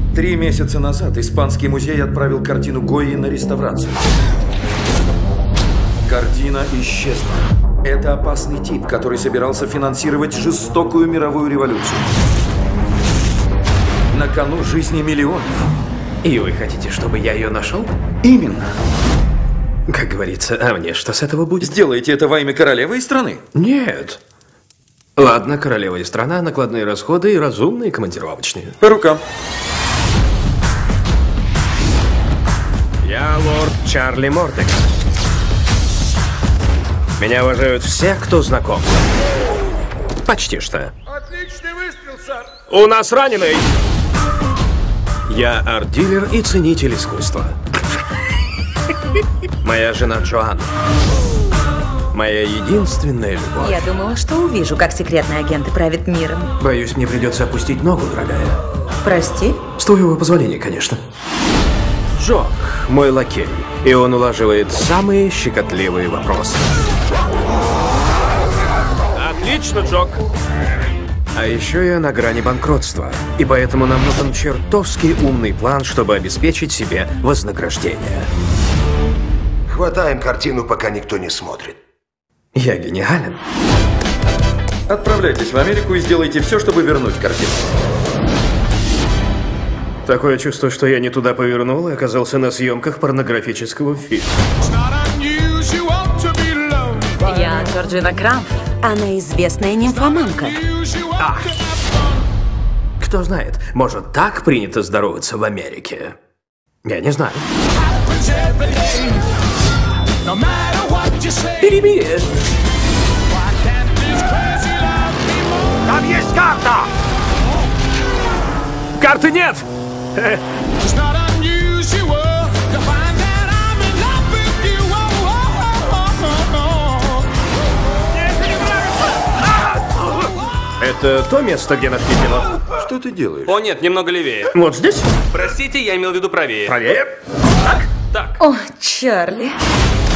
3 месяца назад Испанский музей отправил картину Гойи на реставрацию. Картина исчезла. Это опасный тип, который собирался финансировать жестокую мировую революцию. На кону жизни миллионов. И вы хотите, чтобы я ее нашел? Именно. Как говорится, а мне что с этого будет? Сделайте это во имя королевы и страны. Нет. Ладно, королева и страна, накладные расходы и разумные командировочные. По рукам. Я лорд Чарли Мордек. Меня уважают все, кто знаком. Почти что. Отличный выстрел, сэр. У нас раненый. Я арт-дилер и ценитель искусства. Моя жена Джоанна. Моя единственная любовь. Я думала, что увижу, как секретные агенты правят миром. Боюсь, мне придется опустить ногу, дорогая. Прости? С твоего позволения, конечно. Джок, мой лакей. И он улаживает самые щекотливые вопросы. Отлично, Джок. А еще я на грани банкротства. И поэтому нам нужен чертовски умный план, чтобы обеспечить себе вознаграждение. Хватаем картину, пока никто не смотрит. Я гениален. Отправляйтесь в Америку и сделайте все, чтобы вернуть картину. Такое чувство, что я не туда повернул и оказался на съемках порнографического фильма. Я Джорджина Крамф. Она известная нимфоманка. Ах. Кто знает, может, так принято здороваться в Америке? Я не знаю. Перебей! Там есть карта! Карты нет! Это то место, где нашли тело? Что ты делаешь? О нет, немного левее. Вот здесь? Простите, я имел в виду правее. Правее? Так. О, Чарли.